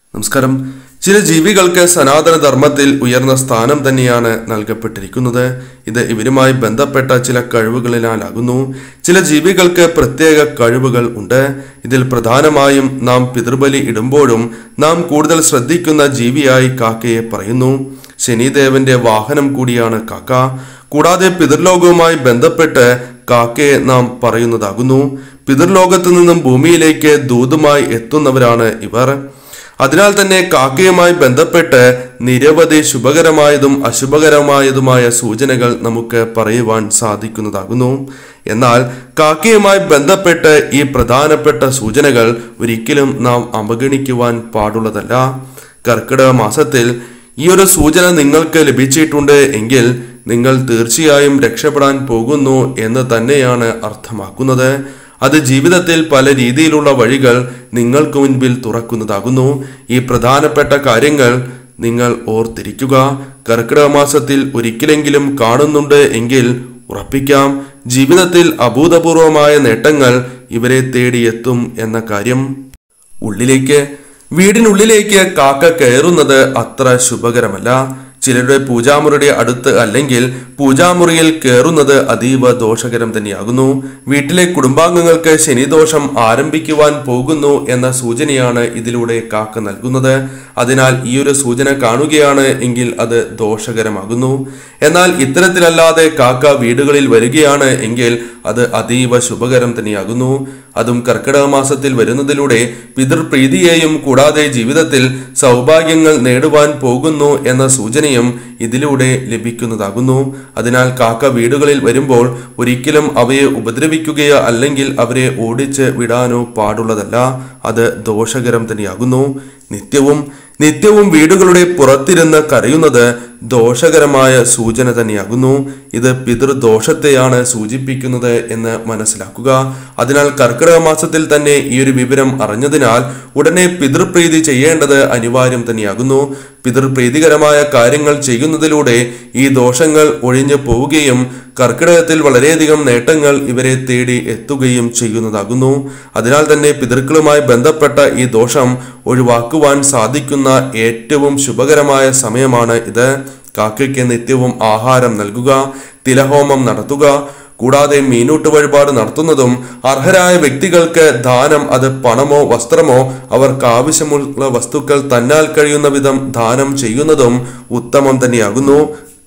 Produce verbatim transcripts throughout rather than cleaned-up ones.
നമസ്കാരം. ചില ജീവികൾക്ക് സനാതന ധർമ്മത്തിൽ ഉയർന്ന സ്ഥാനം തന്നെയാണ് നൽകപ്പെട്ടിരിക്കുന്നത്. ഇത് ഇവരുമായി ബന്ധപ്പെട്ട ചില കഴിവുകളിലാലാകുന്നു. ചില ജീവികൾക്ക് പ്രത്യേക കഴിവുകൾ ഉണ്ട്. ഇതിൽ പ്രധാനമായും നാം പിതൃബലി ഇടുമ്പോഴും നാം കൂടുതൽ ശ്രദ്ധിക്കുന്ന ജീവിയായി കാക്കയെ പറയുന്നു. ശനിദേവന്റെ വാഹനം കൂടിയാണ് കാക്ക. കൂടാതെ പിതൃലോകവുമായി ബന്ധപ്പെട്ട് കാക്കയെ നാം പറയുന്നതാകുന്നു. പിതൃലോകത്തു നിന്നും ഭൂമിയിലേക്ക് ദൂതുമായി എത്തുന്നവരാണ് ഇവർ. അതിനാൽ തന്നെ കാക്കയുമായി ബന്ധപ്പെട്ട് നിരവധി ശുഭകരമായതും അശുഭകരമായതുമായ സൂചനകൾ നമുക്ക് പറയുവാൻ സാധിക്കുന്നതാകുന്നു. എന്നാൽ കാക്കയുമായി ബന്ധപ്പെട്ട് ഈ പ്രധാനപ്പെട്ട സൂചനകൾ ഒരിക്കലും നാം അവഗണിക്കുവാൻ പാടുള്ളതല്ല. കർക്കിടക മാസത്തിൽ ഈ ഒരു സൂചന നിങ്ങൾക്ക് ലഭിച്ചിട്ടുണ്ട് എങ്കിൽ നിങ്ങൾ തീർച്ചയായും രക്ഷപ്പെടാൻ പോകുന്നു എന്ന് തന്നെയാണ് അർത്ഥമാക്കുന്നത്. അത് ജീവിതത്തിൽ പല രീതിയിലുള്ള വഴികൾ നിങ്ങൾക്ക് മുൻപിൽ തുറക്കുന്നതാകുന്നു. ഈ പ്രധാനപ്പെട്ട കാര്യങ്ങൾ നിങ്ങൾ ഓർത്തിരിക്കുക. കർക്കിടക മാസത്തിൽ ഒരിക്കലെങ്കിലും കാണുന്നുണ്ട് എങ്കിൽ ഉറപ്പിക്കാം, ജീവിതത്തിൽ അഭൂതപൂർവമായ നേട്ടങ്ങൾ ഇവരെ തേടിയെത്തും എന്ന കാര്യം. ഉള്ളിലേക്ക് വീടിനുള്ളിലേക്ക് കാക്ക കയറുന്നത് അത്ര ശുഭകരമല്ല. ചിലരുടെ പൂജാമുറിയുടെ അടുത്ത് അല്ലെങ്കിൽ പൂജാമുറിയിൽ കയറുന്നത് അതീവ ദോഷകരം തന്നെയാകുന്നു. വീട്ടിലെ കുടുംബാംഗങ്ങൾക്ക് ശനിദോഷം ആരംഭിക്കുവാൻ പോകുന്നു എന്ന സൂചനയാണ് ഇതിലൂടെ കാക്ക നൽകുന്നത്. അതിനാൽ ഈ ഒരു സൂചന കാണുകയാണ് എങ്കിൽ അത് ദോഷകരമാകുന്നു. എന്നാൽ ഇത്തരത്തിലല്ലാതെ കാക്ക വീടുകളിൽ വരികയാണ് എങ്കിൽ അത് അതീവ ശുഭകരം തന്നെയാകുന്നു. അതും കർക്കിടക മാസത്തിൽ വരുന്നതിലൂടെ പിതൃപ്രീതിയെയും കൂടാതെ ജീവിതത്തിൽ സൗഭാഗ്യങ്ങൾ നേടുവാൻ പോകുന്നു എന്ന സൂചനയും ഇതിലൂടെ ലഭിക്കുന്നതാകുന്നു. അതിനാൽ കാക്ക വീടുകളിൽ വരുമ്പോൾ ഒരിക്കലും അവയെ ഉപദ്രവിക്കുകയോ അല്ലെങ്കിൽ അവരെ ഓടിച്ച് വിടാനോ പാടുള്ളതല്ല. അത് ദോഷകരം തന്നെയാകുന്നു. നിത്യവും നിത്യവും വീടുകളുടെ പുറത്തിരുന്ന് കരയുന്നത് ദോഷകരമായ സൂചന തന്നെയാകുന്നു. ഇത് പിതൃദോഷത്തെയാണ് സൂചിപ്പിക്കുന്നത് എന്ന് മനസ്സിലാക്കുക. അതിനാൽ കർക്കിടക മാസത്തിൽ തന്നെ ഈ ഒരു വിവരം അറിഞ്ഞതിനാൽ ഉടനെ പിതൃപ്രീതി ചെയ്യേണ്ടത് അനിവാര്യം തന്നെയാകുന്നു. പിതൃപ്രീതികരമായ കാര്യങ്ങൾ ചെയ്യുന്നതിലൂടെ ഈ ദോഷങ്ങൾ ഒഴിഞ്ഞു പോവുകയും കർക്കിടകത്തിൽ വളരെയധികം നേട്ടങ്ങൾ ഇവരെ തേടി എത്തുകയും ചെയ്യുന്നതാകുന്നു. അതിനാൽ തന്നെ പിതൃക്കളുമായി ബന്ധപ്പെട്ട ഈ ദോഷം ഒഴിവാക്കുവാൻ സാധിക്കുന്ന ഏറ്റവും ശുഭകരമായ സമയമാണ് ഇത്. കാക്കയ്ക്ക് നിത്യവും ആഹാരം നൽകുക, തിലഹോമം നടത്തുക, കൂടാതെ മീനൂട്ട് വഴിപാട് നടത്തുന്നതും അർഹരായ വ്യക്തികൾക്ക് ദാനം, അത് പണമോ വസ്ത്രമോ അവർക്ക് ആവശ്യമുള്ള വസ്തുക്കൾ തന്നാൽ കഴിയുന്ന വിധം ദാനം ചെയ്യുന്നതും ഉത്തമം തന്നെയാകുന്നു.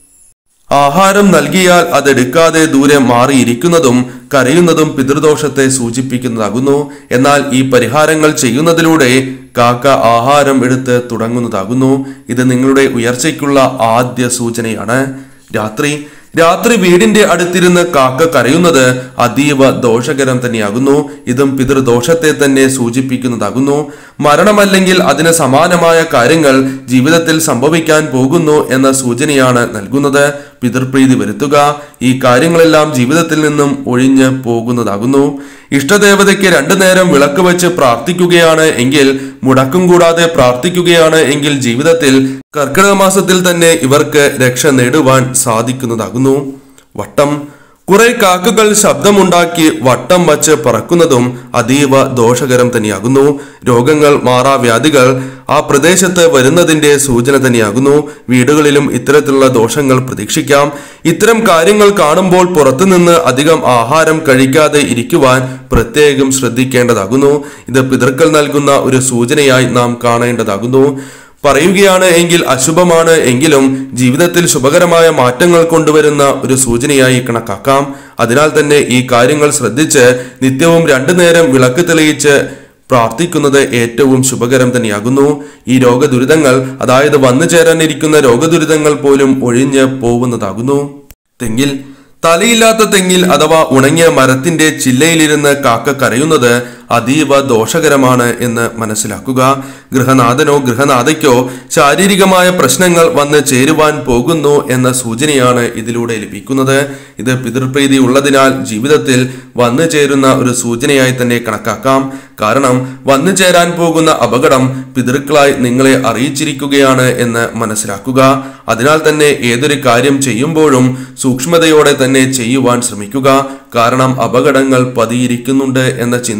ആഹാരം നൽകിയാൽ അതെടുക്കാതെ ദൂരെ മാറിയിരിക്കുന്നതും കരയുന്നതും പിതൃദോഷത്തെ സൂചിപ്പിക്കുന്നതാകുന്നു. എന്നാൽ ഈ പരിഹാരങ്ങൾ ചെയ്യുന്നതിലൂടെ കാക്ക ആഹാരം എടുത്ത് തുടങ്ങുന്നതാകുന്നു. ഇത് നിങ്ങളുടെ ഉയർച്ചയ്ക്കുള്ള ആദ്യ സൂചനയാണ്. രാത്രി രാത്രി വീടിന്റെ അടുത്തിരുന്ന് കാക്ക കരയുന്നത് അതീവ ദോഷകരം തന്നെയാകുന്നു. ഇതും പിതൃദോഷത്തെ തന്നെ സൂചിപ്പിക്കുന്നതാകുന്നു. മരണമല്ലെങ്കിൽ അതിന് സമാനമായ കാര്യങ്ങൾ ജീവിതത്തിൽ സംഭവിക്കാൻ പോകുന്നു എന്ന സൂചനയാണ് നൽകുന്നത്. പിതൃപ്രീതി വരുത്തുക. ഈ കാര്യങ്ങളെല്ലാം ജീവിതത്തിൽ നിന്നും ഒഴിഞ്ഞ് പോകുന്നതാകുന്നു. ഇഷ്ടദേവതയ്ക്ക് രണ്ടു നേരം വിളക്ക് വെച്ച് പ്രാർത്ഥിക്കുകയാണ് എങ്കിൽ, മുടക്കം കൂടാതെ പ്രാർത്ഥിക്കുകയാണ് എങ്കിൽ ജീവിതത്തിൽ കർക്കിടക മാസത്തിൽ തന്നെ ഇവർക്ക് രക്ഷ നേടുവാൻ സാധിക്കുന്നതാകുന്നു. വട്ടം കുറെ കാക്കകൾ ശബ്ദമുണ്ടാക്കി വട്ടം വച്ച് പറക്കുന്നതും അതീവ ദോഷകരം തന്നെയാകുന്നു. രോഗങ്ങൾ, മാറാവ്യാധികൾ ആ പ്രദേശത്ത് വരുന്നതിന്റെ സൂചന തന്നെയാകുന്നു. വീടുകളിലും ഇത്തരത്തിലുള്ള ദോഷങ്ങൾ പ്രതീക്ഷിക്കാം. ഇത്തരം കാര്യങ്ങൾ കാണുമ്പോൾ പുറത്തുനിന്ന് അധികം ആഹാരം കഴിക്കാതെ ഇരിക്കുവാൻ പ്രത്യേകം ശ്രദ്ധിക്കേണ്ടതാകുന്നു. ഇത് പിതൃക്കൾ നൽകുന്ന ഒരു സൂചനയായി നാം കാണേണ്ടതാകുന്നു. പറയുകയാണ് എങ്കിൽ അശുഭമാണ് എങ്കിലും ജീവിതത്തിൽ ശുഭകരമായ മാറ്റങ്ങൾ കൊണ്ടുവരുന്ന ഒരു സൂചനയായി കണക്കാക്കാം. അതിനാൽ തന്നെ ഈ കാര്യങ്ങൾ ശ്രദ്ധിച്ച് നിത്യവും രണ്ടു നേരം വിളക്ക് തെളിയിച്ച് പ്രാർത്ഥിക്കുന്നത് ഏറ്റവും ശുഭകരം തന്നെയാകുന്നു. ഈ രോഗദുരിതങ്ങൾ, അതായത് വന്നു ചേരാനിരിക്കുന്ന രോഗദുരിതങ്ങൾ പോലും ഒഴിഞ്ഞ് പോവുന്നതാകുന്നു. തെങ്ങിൽ തലയില്ലാത്ത തെങ്ങിൽ അഥവാ ഉണങ്ങിയ മരത്തിന്റെ ചില്ലയിലിരുന്ന് കാക്ക കരയുന്നത് അതീവ ദോഷകരമാണ് എന്ന് മനസ്സിലാക്കുക. ഗൃഹനാഥനോ ഗൃഹനാഥയ്ക്കോ ശാരീരികമായ പ്രശ്നങ്ങൾ വന്ന് ചേരുവാൻ പോകുന്നു എന്ന സൂചനയാണ് ഇതിലൂടെ ലഭിക്കുന്നത്. ഇത് പിതൃപ്രീതി ഉള്ളതിനാൽ ജീവിതത്തിൽ വന്നു ചേരുന്ന ഒരു സൂചനയായി തന്നെ കണക്കാക്കാം. കാരണം വന്നു ചേരാൻ പോകുന്ന അപകടം പിതൃക്കളായി നിങ്ങളെ അറിയിച്ചിരിക്കുകയാണ് എന്ന് മനസ്സിലാക്കുക. അതിനാൽ തന്നെ ഏതൊരു കാര്യം ചെയ്യുമ്പോഴും സൂക്ഷ്മതയോടെ തന്നെ ചെയ്യുവാൻ ശ്രമിക്കുക. കാരണം അപകടങ്ങൾ പതിയിരിക്കുന്നുണ്ട് എന്ന ചിന്തയോടെ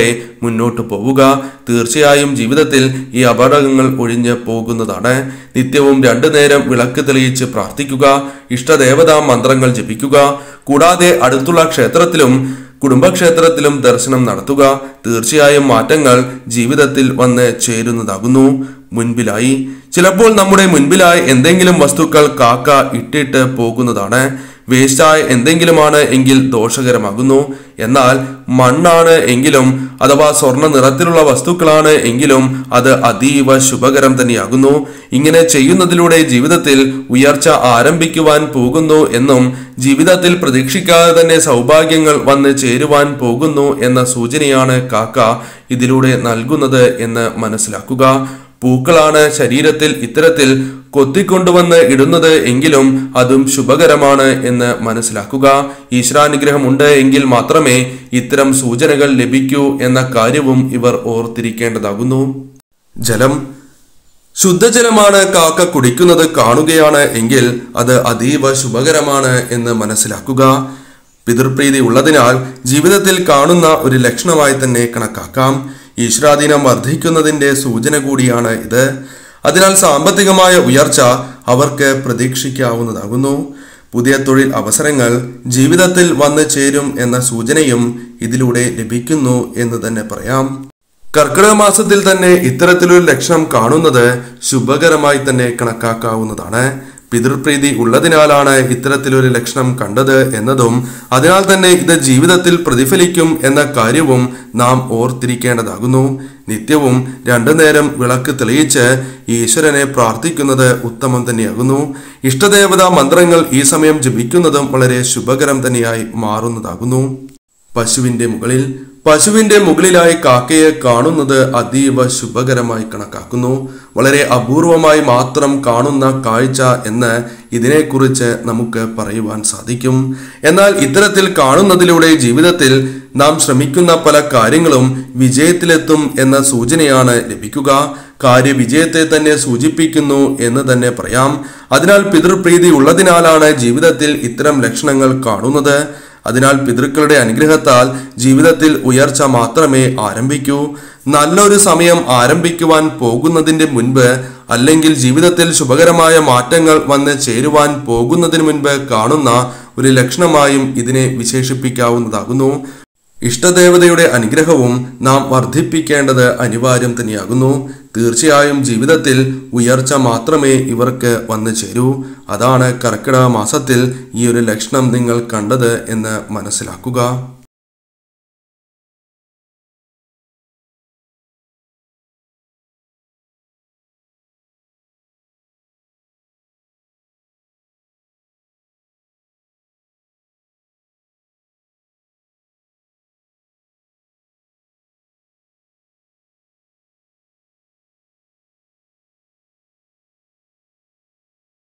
മുന്നോട്ട് പോവുക. തീർച്ചയായും ജീവിതത്തിൽ ഈ അപകടങ്ങൾ ഒഴിഞ്ഞ് പോകുന്നതാണ്. നിത്യവും രണ്ടു നേരം വിളക്ക് തെളിയിച്ച് പ്രാർത്ഥിക്കുക. ഇഷ്ടദേവതാ മന്ത്രങ്ങൾ ജപിക്കുക. കൂടാതെ അടുത്തുള്ള ക്ഷേത്രത്തിലും കുടുംബക്ഷേത്രത്തിലും ദർശനം നടത്തുക. തീർച്ചയായും മാറ്റങ്ങൾ ജീവിതത്തിൽ വന്ന് ചേരുന്നതാകുന്നു. മുൻപിലായി ചിലപ്പോൾ നമ്മുടെ മുൻപിലായി എന്തെങ്കിലും വസ്തുക്കൾ കാക്ക ഇട്ടിട്ട് പോകുന്നതാണ്. വേസ്റ്റായ എന്തെങ്കിലുമാണ് എങ്കിൽ ദോഷകരമാകുന്നു. എന്നാൽ മണ്ണാണ് എങ്കിലും അഥവാ സ്വർണ്ണ നിറത്തിലുള്ള വസ്തുക്കളാണ് എങ്കിലും അത് അതീവ ശുഭകരം തന്നെയാകുന്നു. ഇങ്ങനെ ചെയ്യുന്നതിലൂടെ ജീവിതത്തിൽ ഉയർച്ച ആരംഭിക്കുവാൻ പോകുന്നു എന്നും ജീവിതത്തിൽ പ്രതീക്ഷിക്കാതെ തന്നെ സൗഭാഗ്യങ്ങൾ വന്ന് ചേരുവാൻ പോകുന്നു എന്ന സൂചനയാണ് കാക്ക ഇതിലൂടെ നൽകുന്നത് എന്ന് മനസ്സിലാക്കുക. പൂക്കളാണ് ശരീരത്തിൽ ഇത്തരത്തിൽ കൊത്തിക്കൊണ്ടുവന്ന് ഇടുന്നത് എങ്കിലും അതും ശുഭകരമാണ് എന്ന് മനസ്സിലാക്കുക. ഈശ്വരാനുഗ്രഹം ഉണ്ട് എങ്കിൽ മാത്രമേ ഇത്തരം സൂചനകൾ ലഭിക്കൂ എന്ന കാര്യവും ഇവർ ഓർത്തിരിക്കേണ്ടതാകുന്നു. ജലം ശുദ്ധജലമാണ് കാക്ക കുടിക്കുന്നത് കാണുകയാണ് എങ്കിൽ അത് അതീവ ശുഭകരമാണ് എന്ന് മനസ്സിലാക്കുക. പിതൃപ്രീതി ഉള്ളതിനാൽ ജീവിതത്തിൽ കാണുന്ന ഒരു ലക്ഷണമായി തന്നെ കണക്കാക്കാം. ഈശ്വരാധീനം വർദ്ധിക്കുന്നതിന്റെ സൂചന കൂടിയാണ് ഇത്. അതിനാൽ സാമ്പത്തികമായ ഉയർച്ച അവർക്ക് പ്രതീക്ഷിക്കാവുന്നതാകുന്നു. പുതിയ തൊഴിൽ അവസരങ്ങൾ ജീവിതത്തിൽ വന്നു ചേരും എന്ന സൂചനയും ഇതിലൂടെ ലഭിക്കുന്നു എന്ന് തന്നെ പറയാം. കർക്കിടക മാസത്തിൽ തന്നെ ഇത്തരത്തിലൊരു ലക്ഷണം കാണുന്നത് ശുഭകരമായി തന്നെ കണക്കാക്കാവുന്നതാണ്. പിതൃപ്രീതി ഉള്ളതിനാലാണ് ഇത്തരത്തിലൊരു ലക്ഷണം കണ്ടത് എന്നതും അതിനാൽ തന്നെ ഇത് ജീവിതത്തിൽ പ്രതിഫലിക്കും എന്ന കാര്യവും നാം ഓർത്തിരിക്കേണ്ടതാകുന്നു. നിത്യവും രണ്ടു നേരം വിളക്ക് തെളിയിച്ച് ഈശ്വരനെ പ്രാർത്ഥിക്കുന്നത് ഉത്തമം തന്നെയാകുന്നു. ഇഷ്ടദേവതാ മന്ത്രങ്ങൾ ഈ സമയം ജപിക്കുന്നതും വളരെ ശുഭകരം തന്നെയായി മാറുന്നതാകുന്നു. പശുവിന്റെ മുകളിൽ പശുവിന്റെ മുകളിലായി കാക്കയെ കാണുന്നത് അതീവ ശുഭകരമായി കണക്കാക്കുന്നു. വളരെ അപൂർവമായി മാത്രം കാണുന്ന കാഴ്ച എന്ന് ഇതിനെക്കുറിച്ച് നമുക്ക് പറയുവാൻ സാധിക്കും. എന്നാൽ ഇത്തരത്തിൽ കാണുന്നതിലൂടെ ജീവിതത്തിൽ നാം ശ്രമിക്കുന്ന പല കാര്യങ്ങളും വിജയത്തിലെത്തും എന്ന സൂചനയാണ് ലഭിക്കുക. കാര്യവിജയത്തെ തന്നെ സൂചിപ്പിക്കുന്നു എന്ന് തന്നെ പറയാം. അതിനാൽ പിതൃപ്രീതി ഉള്ളതിനാലാണ് ജീവിതത്തിൽ ഇത്തരം ലക്ഷണങ്ങൾ കാണുന്നത്. അതിനാൽ പിതൃക്കളുടെ അനുഗ്രഹത്താൽ ജീവിതത്തിൽ ഉയർച്ച മാത്രമേ ആരംഭിക്കൂ. നല്ലൊരു സമയം ആരംഭിക്കുവാൻ പോകുന്നതിന്റെ മുൻപ് അല്ലെങ്കിൽ ജീവിതത്തിൽ ശുഭകരമായ മാറ്റങ്ങൾ വന്ന് ചേരുവാൻ പോകുന്നതിന് മുൻപ് കാണുന്ന ഒരു ലക്ഷണമായും ഇതിനെ വിശേഷിപ്പിക്കാവുന്നതാകുന്നു. ഇഷ്ടദേവതയുടെ അനുഗ്രഹവും നാം വർദ്ധിപ്പിക്കേണ്ടത് അനിവാര്യം തന്നെയാകുന്നു. തീർച്ചയായും ജീവിതത്തിൽ ഉയർച്ച മാത്രമേ ഇവർക്ക് വന്നു ചേരൂ. അതാണ് കർക്കിടക മാസത്തിൽ ഈ ഒരു ലക്ഷണം നിങ്ങൾ കണ്ടത് എന്ന് മനസ്സിലാക്കുക.